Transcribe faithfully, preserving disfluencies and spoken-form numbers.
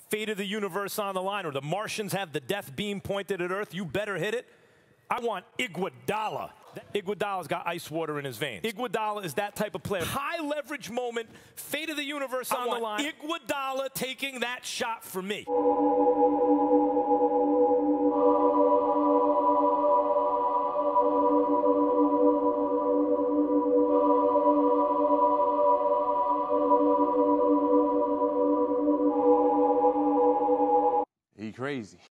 fate of the universe on the line, or the Martians have the death beam pointed at Earth, you better hit it. I want Iguodala. Iguodala's got ice water in his veins. Iguodala is that type of player. High leverage moment, fate of the universe on the line. Iguodala taking that shot for me. He crazy.